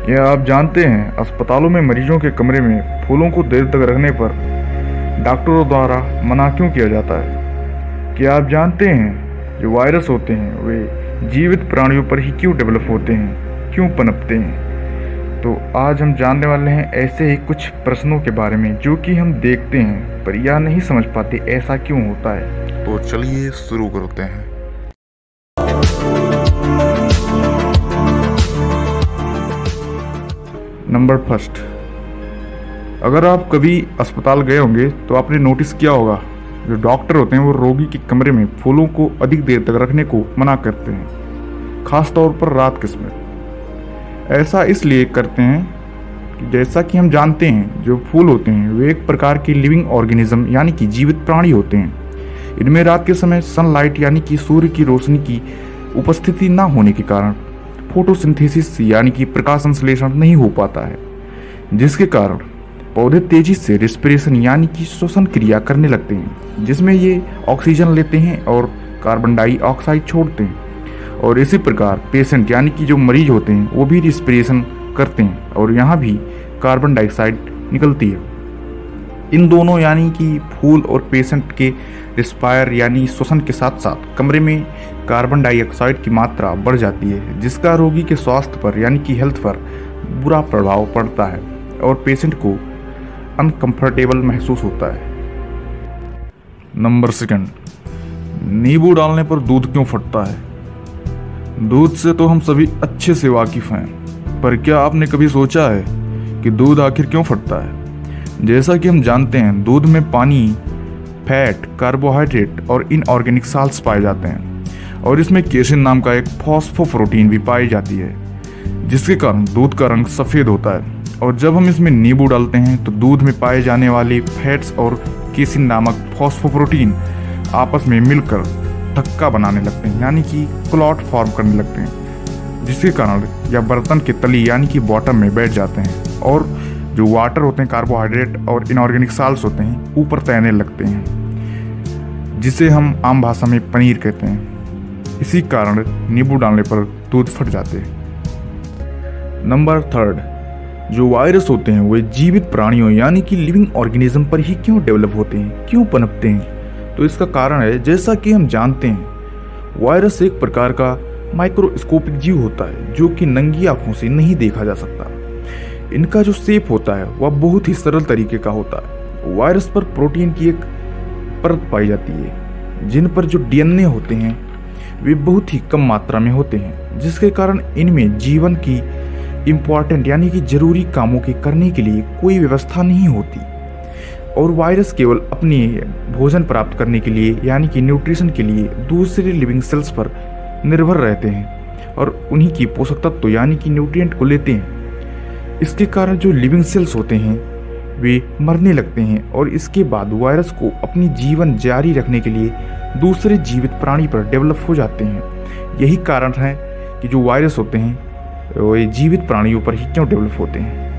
क्या आप जानते हैं अस्पतालों में मरीजों के कमरे में फूलों को देर तक रखने पर डॉक्टरों द्वारा मना क्यों किया जाता है? क्या आप जानते हैं जो वायरस होते हैं वे जीवित प्राणियों पर ही क्यों डेवलप होते हैं, क्यों पनपते हैं? तो आज हम जानने वाले हैं ऐसे ही कुछ प्रश्नों के बारे में जो कि हम देखते हैं पर यह नहीं समझ पाते ऐसा क्यों होता है। तो चलिए शुरू करते हैं। नंबर फर्स्ट, अगर आप कभी अस्पताल गए होंगे तो आपने नोटिस किया होगा जो डॉक्टर होते हैं वो रोगी के कमरे में फूलों को अधिक देर तक रखने को मना करते हैं, खास तौर पर रात के समय। ऐसा इसलिए करते हैं कि जैसा कि हम जानते हैं जो फूल होते हैं वे एक प्रकार के लिविंग ऑर्गेनिज्म यानी कि जीवित प्राणी होते हैं। इनमें रात के समय सनलाइट यानी कि सूर्य की रोशनी की उपस्थिति न होने के कारण फोटोसिंथेसिस यानी कि प्रकाश संश्लेषण नहीं हो पाता है, जिसके कारण पौधे तेजी से रिस्पिरेशन यानी कि श्वसन क्रिया करने लगते हैं, जिसमें ये ऑक्सीजन लेते हैं और कार्बन डाइऑक्साइड छोड़ते हैं। और इसी प्रकार पेशेंट यानी कि जो मरीज होते हैं वो भी रिस्पिरेशन करते हैं और यहाँ भी कार्बन डाइऑक्साइड निकलती है। इन दोनों यानी कि फूल और पेशेंट के रिस्पायर यानी श्वसन के साथ साथ कमरे में कार्बन डाइऑक्साइड की मात्रा बढ़ जाती है, जिसका रोगी के स्वास्थ्य पर यानी कि हेल्थ पर बुरा प्रभाव पड़ता है और पेशेंट को अनकंफर्टेबल महसूस होता है। नंबर सेकंड, नींबू डालने पर दूध क्यों फटता है? दूध से तो हम सभी अच्छे से वाकिफ हैं, पर क्या आपने कभी सोचा है कि दूध आखिर क्यों फटता है? जैसा कि हम जानते हैं दूध में पानी, फैट, कार्बोहाइड्रेट और इनऑर्गेनिक साल्ट्स पाए जाते हैं और इसमें केसिन नाम का एक फॉस्फोप्रोटीन भी पाई जाती है, जिसके कारण दूध का रंग सफ़ेद होता है। और जब हम इसमें नींबू डालते हैं तो दूध में पाए जाने वाले फैट्स और केसिन नामक फॉस्फोप्रोटीन आपस में मिलकर थक्का बनाने लगते हैं यानी कि क्लॉट फॉर्म करने लगते हैं, जिसके कारण यह बर्तन के तली यानी कि बॉटम में बैठ जाते हैं और जो वाटर होते हैं, कार्बोहाइड्रेट और इनऑर्गेनिक साल्ट्स होते हैं ऊपर तैरने लगते हैं, जिसे हम आम भाषा में पनीर कहते हैं। इसी कारण नींबू डालने पर दूध फट जाते हैं। नंबर थर्ड, जो वायरस होते हैं वे जीवित प्राणियों यानी कि लिविंग ऑर्गेनिज्म पर ही क्यों डेवलप होते हैं, क्यों पनपते हैं? तो इसका कारण है जैसा कि हम जानते हैं वायरस एक प्रकार का माइक्रोस्कोपिक जीव होता है जो कि नंगी आंखों से नहीं देखा जा सकता। इनका जो शेप होता है वह बहुत ही सरल तरीके का होता है। वायरस पर प्रोटीन की एक परत पाई जाती है जिन पर जो डीएनए होते हैं वे बहुत ही कम मात्रा में होते हैं, जिसके कारण इनमें जीवन की इम्पॉर्टेंट यानी कि जरूरी कामों के करने के लिए कोई व्यवस्था नहीं होती और वायरस केवल अपने भोजन प्राप्त करने के लिए यानी कि न्यूट्रिशन के लिए दूसरे लिविंग सेल्स पर निर्भर रहते हैं और उन्हीं की पोषक तत्व यानी कि न्यूट्रिएंट को लेते हैं। इसके कारण जो लिविंग सेल्स होते हैं वे मरने लगते हैं और इसके बाद वायरस को अपनी जीवन जारी रखने के लिए दूसरे जीवित प्राणी पर डेवलप हो जाते हैं। यही कारण है कि जो वायरस होते हैं वे जीवित प्राणियों पर ही क्यों डेवलप होते हैं।